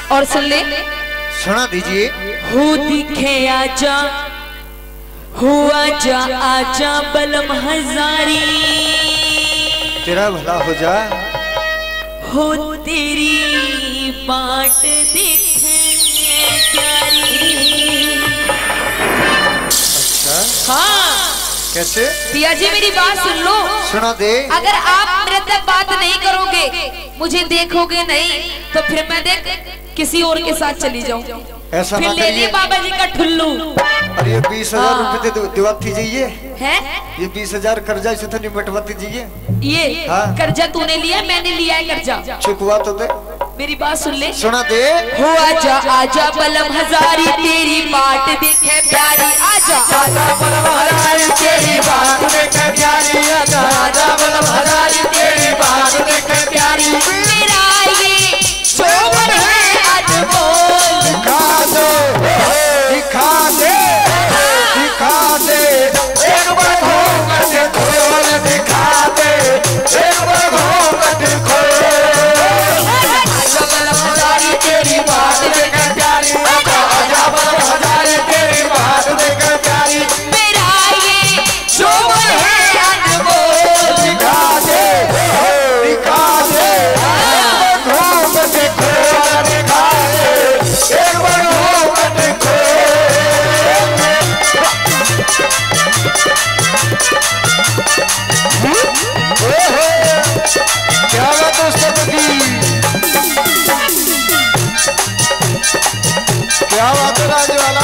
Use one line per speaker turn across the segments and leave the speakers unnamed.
और सुन ले,
सुना दीजिए।
हो दिखे आजा, हो आजा आजा बलम हजारी,
तेरा भला हो जा,
हो तेरी बाट दिखे प्यारी।
अच्छा
हाँ
कैसे?
पिया जी मेरी बात सुन लो।
सुना दे।
अगर आप मेरे तक बात नहीं करोगे, मुझे देखोगे नहीं, तो फिर मैं देख किसी और के साथ चली जाऊं।
ऐसा
फिर
ना
ले लिए बाबा जी का ठुल्लू।
अरे 20,000 रुपए दिवाती जाइए
है,
ये 20,000 कर्जा इसे तो नहीं मिटवाती जाइए।
ये
हाँ।
कर्जा तूने लिया, मैंने लिया है कर्जा।
चुकवा तो दे।
मेरी बात सुन ले।
सुना दे।
हो आजा आजा बलम हजारी, तेरी बाट दिखे प्यारी। आजा आजा बलम हजारी, तेरी बाट दिखे प्यारी। आजा आजा बलम हजारी, तेरी बाट दिखे प्यारी। मेरा ये शोभन है अनमोल,
दिखा दे, दिखा दे, दिखा दे, एक बार घूंघट खोल दिखा दे, एक बार घूंघट खोल।
आजा बलम हजारी, तेरी बाट दिखे प्यारी। आजा आजा बलम हजारी, तेरी बाट दिखे प्यारी। मेरा ये शोभन है अनमोल,
दिखा दे, दिखा दे, एक बार घूंघट खोल दिखा दे, एक बार घूंघट खोल। क्या बात है उस्ताद की? क्या बात है राजवाला?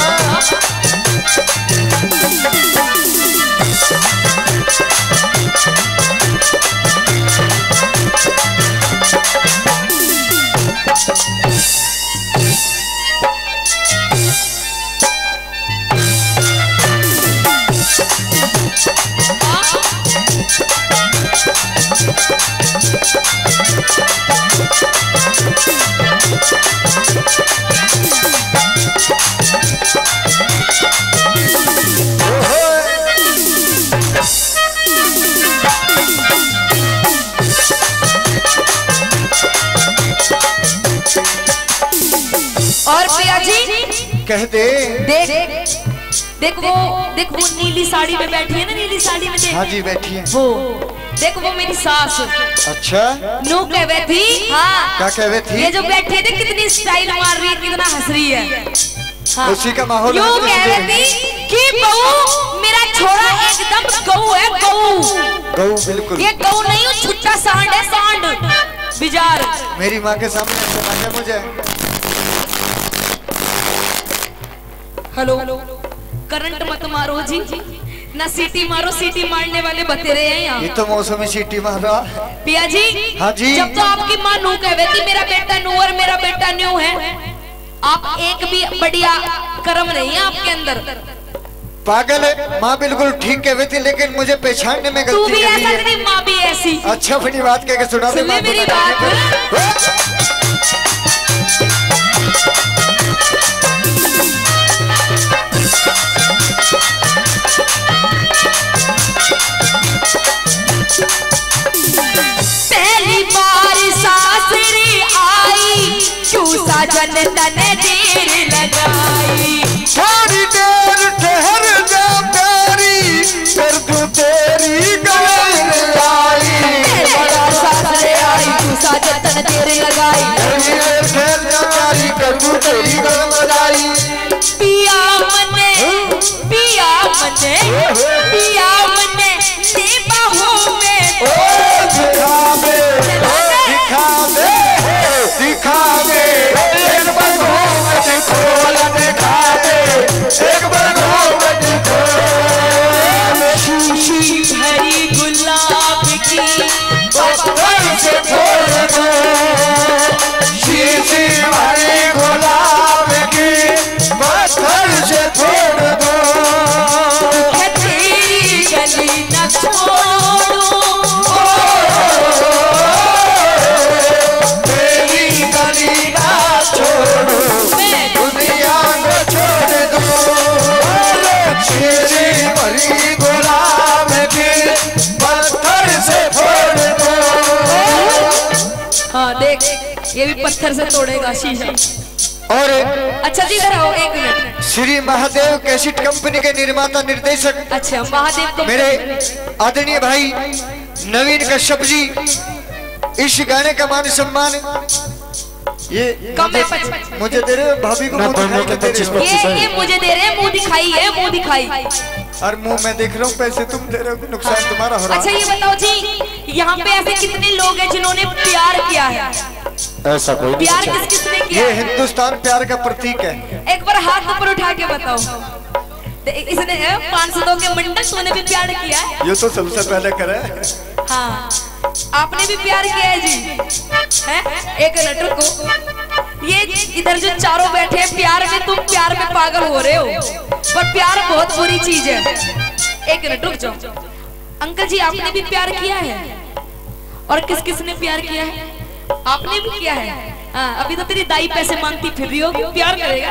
और पिया जी
कह दे।
देख देख वो नीली साड़ी में बैठी है ना, नीली साड़ी में देख।
हाँ जी बैठी है।
वो देख, वो मेरी सास।
अच्छा
नू कहवे थी। हाँ
क्या कहवे थी?
ये जो बैठे थे कितनी स्टाइल मार रही है, कितना हंस रही है। हाँ।
उसी का माहौल
यूं कहवे थी कि बहू मेरा छोरा एकदम गऊ है, गऊ।
गऊ बिल्कुल।
ये गऊ नहीं, छुट्टा सांड है, सांड बिजार।
मेरी माँ के सामने ऐसे ना कह मुझे।
हेलो, करंट मत मारो जी, ना सीटी मारो, सीटी मारने वाले बतेरे हैं यहाँ।
ये तो मौसम में सीटी मार रहा।
पिया जी।
हाँ जी।
जब तो आपकी माँ नू कहती थी मेरा बेटा नू और मेरा बेटा न्यू है, आप एक भी बढ़िया कर्म नहीं है आपके अंदर।
पागल है, माँ बिल्कुल ठीक कहती थी, लेकिन मुझे पहचानने में
तू
गलती
भी
कर
ऐसा
रही है।
तेरी माँ भी ऐसी।
अच्छा अपनी बात कह के सुना दे।
सुन ले मेरी बात। पहली बार सासरी आई, चूसा जन तन देर लगाई।
थोड़ी देर ठहर जा प्यारी, कर दूं तेरी गैर आई।
बड़ा सासरे आई, चूसा जन तन देर लगाई।
थोड़ी देर ठहर जा प्यारी, कर दूं तेरी गैर आई।
पिया मने, पिया मने, पिया मने दे बाहों में।
दिखा दे, दिखा दे, दिखा दे, एक बार घूंघट खोल दिखा दे, एक बार घूंघट खोल।
खुशी भरी गुलाब की
पत्थर से फोड़ दो, शीशी भरी गुलाब की पत्थर से फोड़ दो।
तेरी गली न छोड़ो,
तेरी गली ना छोड़ो, दुनिया को छोड़ दो। शीशी भरी गुलाब की पत्थर से फोड़ दो।
हाँ देख, ये भी पत्थर से तोड़ेगा शीशा।
और
अच्छा जी इधर आओ एक minute.
Shri Mahadev cassette company के निर्माता निर्देशक
अच्छा महादेव को
मेरे आदरणीय भाई नवीन कश्यप जी, इस गाने का मान सम्मान ये मुझे दे रहे हो, भाभी को मुंह दिखाई के दे रहे हो।
ये मुझे दे रहे हैं, मुंह दिखाई है, मुंह दिखाई।
और मुंह मैं देख रहा हूँ, पैसे तुम दे रहे हो, नुकसान तुम्हारा हो रहा है।
अच्छा ये बताओ जी, यहाँ पे ऐसे कितने लोग हैं जिन्होंने प्यार किया है?
ऐसा कोई
प्यार किस किसने किया?
ये हिंदुस्तान प्यार का प्रतीक है।
एक बार हाथ ऊपर उठा के बताओ। इसने 500 के मंडल तूने भी प्यार किया है?
ये तो सबसे पहले करे।
हाँ आपने भी प्यार किया है जी, है? एक मिनट रुको, ये इधर जो चारों बैठे हैं प्यार में, तुम प्यार में पागल हो रहे हो, पर प्यार बहुत बुरी चीज है। एक मिनट रुक जाओ। अंकल जी आपने भी प्यार किया है? और किस किस ने प्यार किया है? आपने भी किया है? हाँ अभी तो तेरी दाई पैसे मांगती फिर रही होगी, प्यार करेगा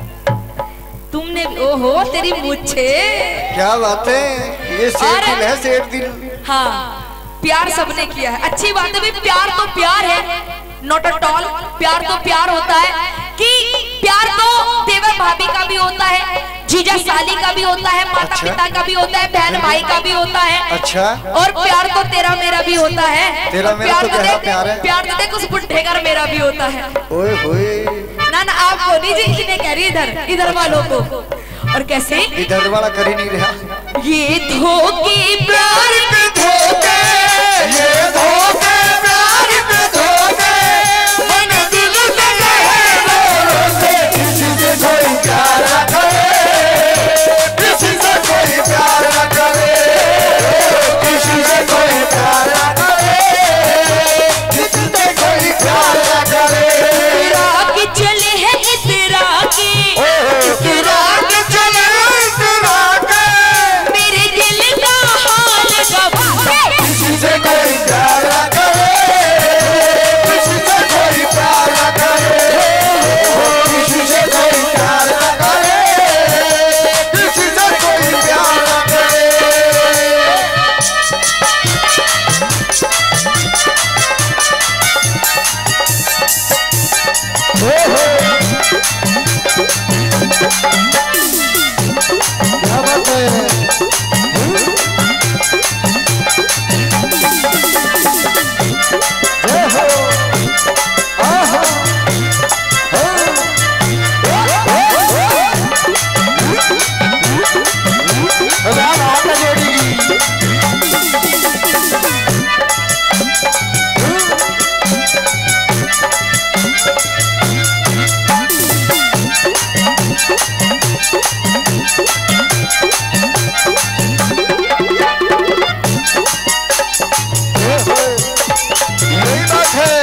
तुमने? ओहो तेरी मुझे
क्या बात है, ये शेर दिल है, शेर दिल।
हाँ प्यार सबने किया है, अच्छी बात है भाई, प्यार तो प्यार है, नॉट एट ऑल। प्यार तो प्यार होता है कि प्यार तो देवर भाभी का भी होता है, जीजा साली का भी होता है, माता पिता का भी होता है, बहन भाई का भी होता है।
अच्छा
और प्यार तो तेरा मेरा भी होता है।
तेरा मेरा तो क्या प्यार है?
प्यार तो देख उस बुढ़े का मेरा भी होता है।
ओए होए
ना ना आपको नहीं जी, इन्हें कह रही इधर वालों को। और कैसे
इधर वाला कर ही नहीं रहा।
ये धोखे प्यार
पे धोखे, ये धोखे प्यार पे धोखे, मन दिल से कहे जोरों से, किसी से कोई प्यार न करे, किसी से कोई प्यार न करे, किसी से कोई प्यार न करे, किसी से कोई प्यार न करे।
इतरा के चले हैं इतरा के,
इतरा के चले इतरा के,
मेरे दिल का हाल गवा।
किसी से कोई प्यार न करे, किसी से कोई प्यार न करे, किसी से कोई प्यार न करे, किसी से कोई प्यार न करे। क्या बात है? यही बात है।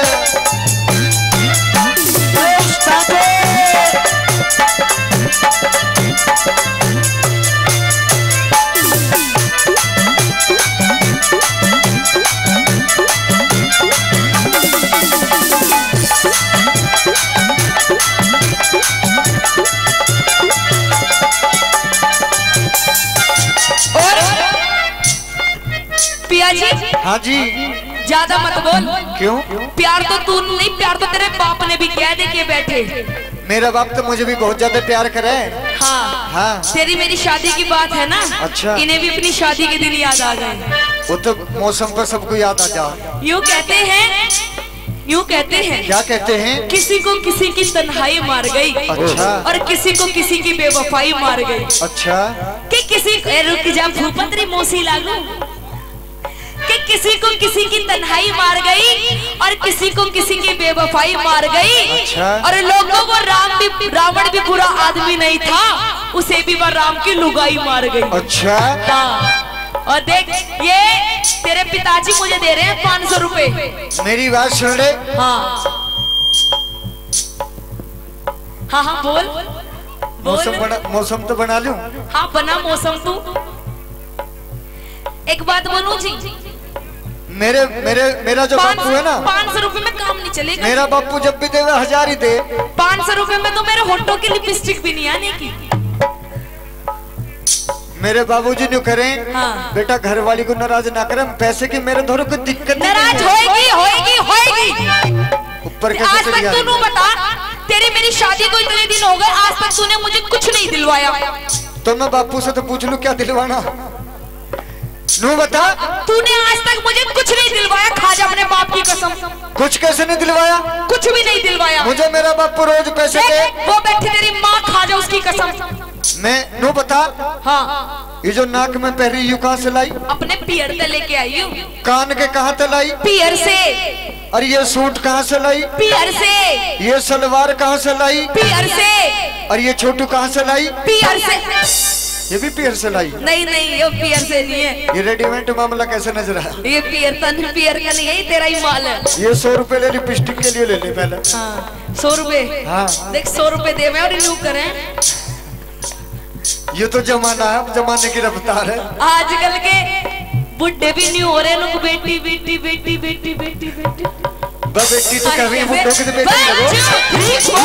पिया जी
हाँ जी
ज्यादा मत बोल।
क्यों?
प्यार तो तू नहीं, प्यार तो तेरे बाप ने भी किया, देखे बैठे।
मेरा बाप तो मुझे भी बहुत ज्यादा प्यार करे।
हाँ
हाँ
तेरी मेरी शादी की बात है ना।
अच्छा।
इन्हें भी अपनी शादी के दिन याद आ गए।
वो तो मौसम पर सबको याद आ जाओ।
यूँ कहते हैं, यूँ कहते हैं,
क्या कहते हैं?
किसी को किसी की तन्हाई मार गई,
अच्छा।
और किसी को किसी की बेवफाई मार गई।
अच्छा
कि किसी रुक जा भूपत्री मोसी लागू, कि किसी को किसी की तन्हाई मार गई और किसी को किसी की बेवफाई मार गई।
अच्छा।
और लोगों को रावण भी बुरा आदमी नहीं था, उसे भी वह राम की लुगाई मार गई।
अच्छा
हाँ और देख ये तेरे पिताजी मुझे दे रहे हैं 500 रुपए।
मेरी बात सुन ले।
हाँ हाँ हाँ बोल
मौसम तो बना लूं।
हाँ बना मौसम तू। एक बात बोलूं जी,
मेरा जो बापू है ना,
500 रुपए में काम नहीं चलेगा।
मेरा बापू जब भी दे 1000 ही दे।
500 रुपए में तो मेरे होठों की लिपस्टिक भी नहीं आने की।
मेरे बाबूजी न्यू करें।
हाँ।
बेटा घर वाली को नाराज ना करें, पैसे की मेरे धोरो कोई दिक्कत नहीं।
नाराज होएगी होएगी होएगी।
ऊपर
आज तक तू बता तेरी मेरी शादी को इतने दिन हो गए, आज तक तूने मुझे कुछ नहीं दिलवाया।
तो मैं बापू से तो पूछ लूं क्या दिलवाना। नू बता,
तूने आज तक मुझे कुछ नहीं दिलवाया, खा जा अपने बाप की कसम।
कुछ कैसे नहीं दिलवाया?
कुछ भी नहीं दिलवाया
मुझे मेरा बापू रोज पैसे दे।
वो बैठी तेरी माँ, खा जा उसकी कसम।
मैं नू बता,
हाँ
ये जो नाक में पहरी यू कहाँ से लाई?
अपने पियर से लेके आई हूँ।
कान के कहाँ से लाई?
पियर से।
और ये सूट कहाँ से लाई?
पियर से।
ये सलवार कहाँ से लाई?
पियर से।
और ये छोटू कहाँ से लाई?
पियर से।
ये भी पियर से लाई?
नहीं नहीं, ये पियर से नहीं है।
ये रेडीमेड मामला कैसे नजर आया?
ये पियर तन पियर का नहीं है, ये तेरा ही माल है।
ये 100 रुपए ले लिपस्टिक के लिए ले ले पहले।
हाँ 100 रुपए।
हाँ
देख 100 रुपए दे मैं और रिन्यू करें।
ये तो जमाना है, जमाने की रफ्तार है।
आजकल के बुढ़े भी नहीं हो रहे लोग, बेटी बेटी बेटी बेटी बेटी बेटी।
बेटी तो कह रही है बुढ़ों की तो बेटी लगो।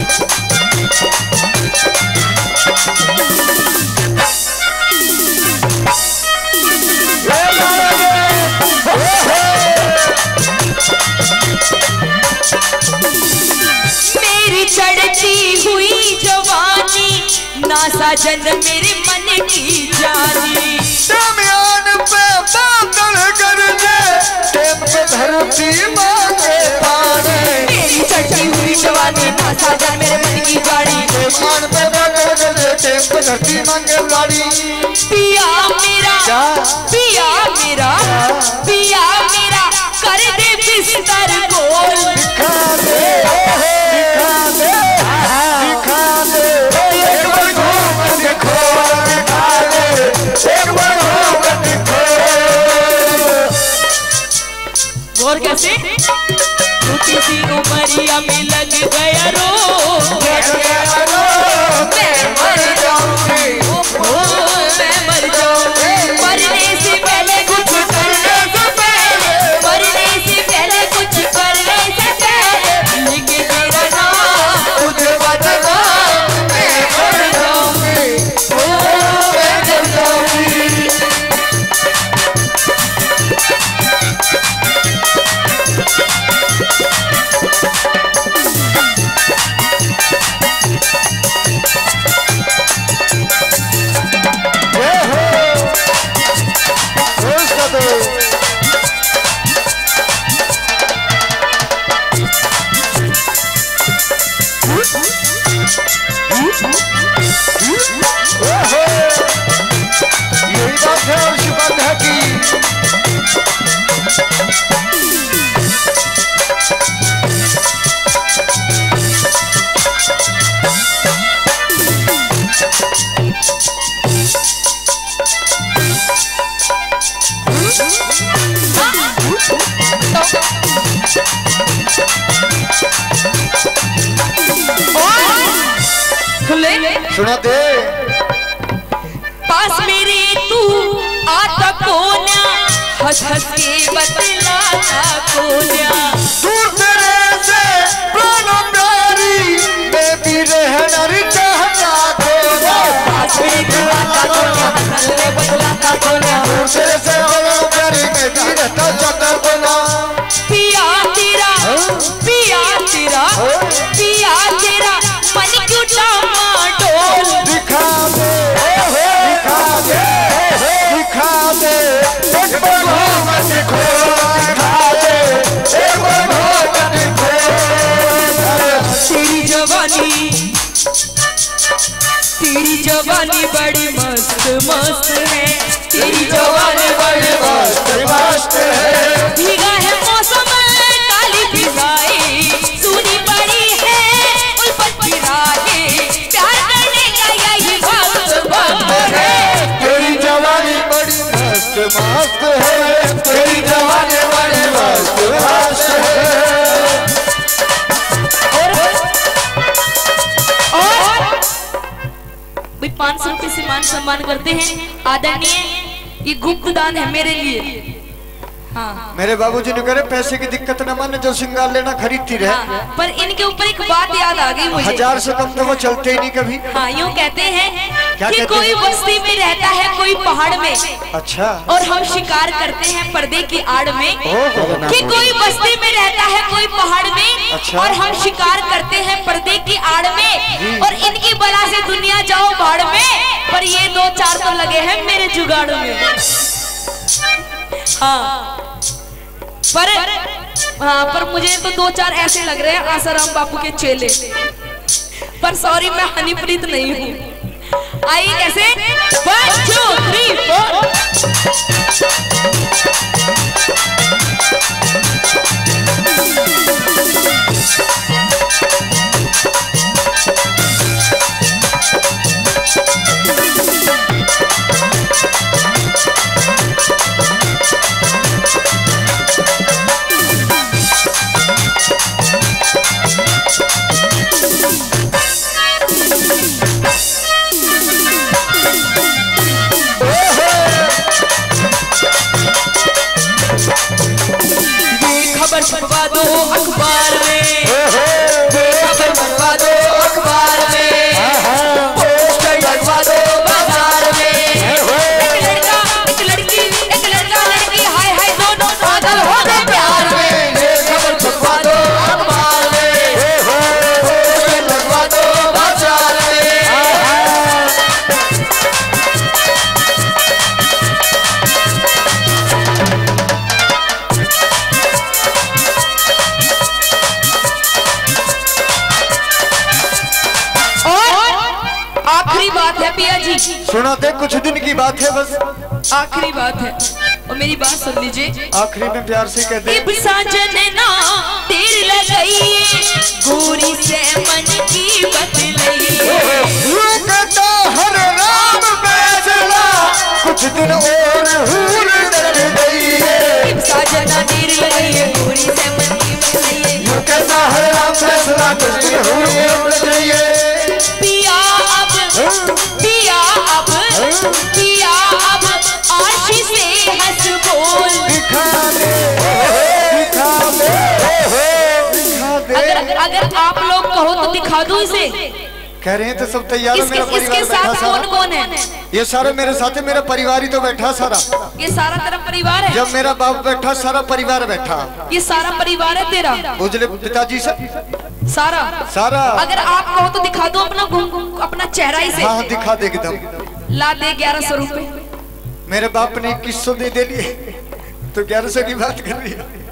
मेरी चढ़ती हुई जवानी ना साजन मेरे मन की जानी।
दरमियान पे बादल गरजे, टेम पे धरती मांगे पानी।
मेरी चढ़ती हुई जवानी ना साजन मेरे मन की जानी।
दरमियान पे बादल गरजे, टेम पे धरती मांगे पानी।
पिया मेरा, पिया मेरा, पिया मेरा कर दे बिस्तर गोल।
दिखा दे, दिखा दे, दिखा दे, एक बार घूम देखो, दिखा दे, एक बार घूम देखो।
और कैसे? छोटी सी उमरिया में लग गया रो, मैं मर जाऊंगी, मैं मर जाऊंगी। मरने से पहले कुछ करने से पहले, मरने से पहले कुछ करने से पहले लिख तेरा नाम
तुझे बदला, मैं मर जाऊंगी, मैं मर जाऊंगी। यही बात है और शिफात है कि सुना दे
पास मेरे तू आता कोना, हंस हंस के बतलाता कोना।
दूर तेरे से प्राणों प्यारी, मैं भी रहना चाहता कोना।
पास मेरे तू आता कोना, हंस हंस के बतलाता कोना।
दूर तेरे से प्राणों प्यारी, मैं भी रहना चाहता कोना।
पिया तेरा, पिया तेरा, पिया तेरा मन क्यों डामाडोल।
दिखा दे, दिखा दे, दिखा दे, एक बार घूम देखो, दिखा दे, एक बार घूम देखो।
तेरी जवानी, तेरी जवानी बड़ी मस्त मस्त है, तेरी जवानी बड़ी मस्त मस्त है। भीगा है मौसम काली फिजाएं, सूनी पड़ी है उल्फत की राहें, प्यार करने का यही वक्त है।
तेरी जवानी बड़ी मस्त मस्त है, तेरी जवानी बड़ी मस्त मस्त है।
भाई 500 रुपए से मान सम्मान करते हैं आदरणीय, ये गुप्त दान है मेरे लिए। हाँ
मेरे बाबूजी ने करे पैसे की दिक्कत न माने, जो श्रृंगार लेना खरीदती रहे।
हाँ, पर इनके ऊपर एक बात याद आ गई मुझे।
1000 से कम तो वो चलते ही नहीं कभी।
हाँ यूँ कहते हैं कि कोई बस्ती में रहता है कोई पहाड़ में,
अच्छा,
और हम शिकार करते हैं पर्दे की आड़ में। कि कोई बस्ती में रहता है कोई पहाड़ में,
अच्छा।
और हम शिकार करते हैं पर्दे की आड़ में, और इनकी बला से दुनिया जाओ भाड़ में, पर ये 2-4 तो लगे हैं मेरे जुगाड़ में। पर मुझे तो 2-4 ऐसे लग रहे हैं आसाराम बापू के चेले, पर सॉरी मैं हनीप्रीत नहीं हूँ। आइए कैसे 1 2 3 4। खबर छपवा दो अखबार में, खबर छपवा दो अखबार में, पोस्टर लगवा दो बाजार में। एक लड़का एक लड़की, एक लड़का लड़की, हाय हाय दोनों पागल हो गए प्यार में। खबर छपवा दो अखबार में, पोस्टर लगवा दो बाजार में। आखिरी बात है पिया जी,
सुना दे, कुछ दिन की बात है बस,
आखिरी बात है, और मेरी बात सुन लीजिए।
आखिरी में प्यार से कह दे,
साजन ना तेर लगाई, गोरी से मन की बतलाई।
कहता हर राम फैसला, कुछ दिन और हूर डर गई है।
साजन ना तेर लगाई, गोरी से मन की बतलाई।
कहता हर राम फैसला, कुछ दिन और डर गई है।
पिया अब पिया अब आशी से हंस बोल।
दिखा दे, दिखा दे, दिखा दे।
अगर आप लोग कहो तो दिखा दूं इसे।
कह रहे हैं तो सब तैयार है, मेरा परिवार
इसके
बैठा
साथ
सारा।
कौन कौन है?
ये सारे मेरे साथ है, मेरा परिवार ही तो बैठा सारा।
ये सारा तेरा परिवार है?
जब मेरा बाप बैठा सारा परिवार बैठा।
ये सारा परिवार है तेरा?
उजले पिताजी से
सारा
सारा।
अगर आप कहो तो दिखा दो अपना चेहरा ही से।
हाँ दिखा दे एकदम।
ला दे 1100 रुपए।
मेरे बाप ने 2100 दे लिए, तो 1100 की बात कर रही है।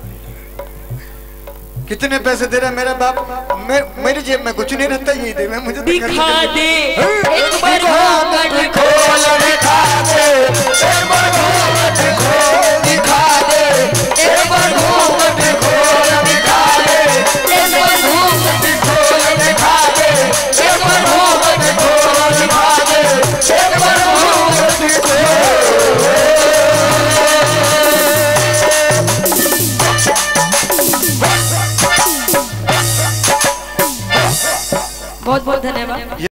कितने पैसे दे रहा है मेरा बाप? मेरी जेब में कुछ नहीं रहता, यही दे। मैं मुझे
दिखा दे
एक बार घूंघट खोल, दिखा दे एक बार घूंघट खोल, दिखा दे एक बार घूंघट खोल, दिखा दे एक बार घूंघट खोल, दिखा दे एक बार घूंघट खोल, दिखा दे एक बार घूंघट खोल।
बहुत बहुत धन्यवाद।